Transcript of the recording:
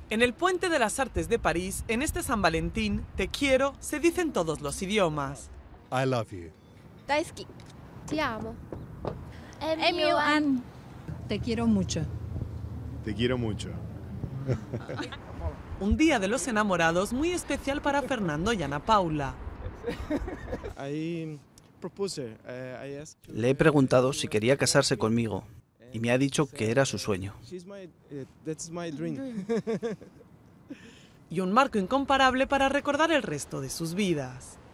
En el Puente de las Artes de París, en este San Valentín, te quiero se dice en todos los idiomas. I love you. Daisuki. Ti amo. Emiwan. Te quiero mucho. Te quiero mucho. Un día de los enamorados muy especial para Fernando y Ana Paula. Le he preguntado si quería casarse conmigo y me ha dicho que era su sueño. Y un marco incomparable para recordar el resto de sus vidas.